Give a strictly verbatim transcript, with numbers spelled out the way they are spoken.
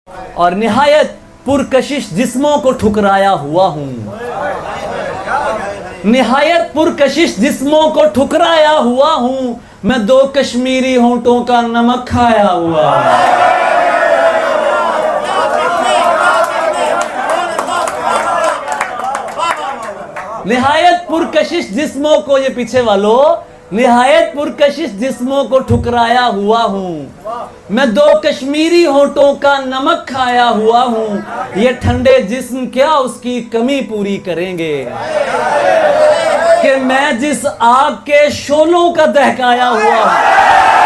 और निहायत पुरकशिश जिस्मों को ठुकराया हुआ हूँ। निहायत पुरकशिश जिस्मों को ठुकराया हुआ हूँ, मैं दो कश्मीरी होंठों का नमक खाया हुआ हूँ। निहायत पुरकशिश जिस्मों को, ये पीछे वालों, निहायत पुरकशिश जिस्मों को ठुकराया हुआ हूँ, मैं दो कश्मीरी होंठों का नमक खाया हुआ हूँ। ये ठंडे जिस्म क्या उसकी कमी पूरी करेंगे कि मैं जिस आग के शोलों का दहकाया हुआ हूँ।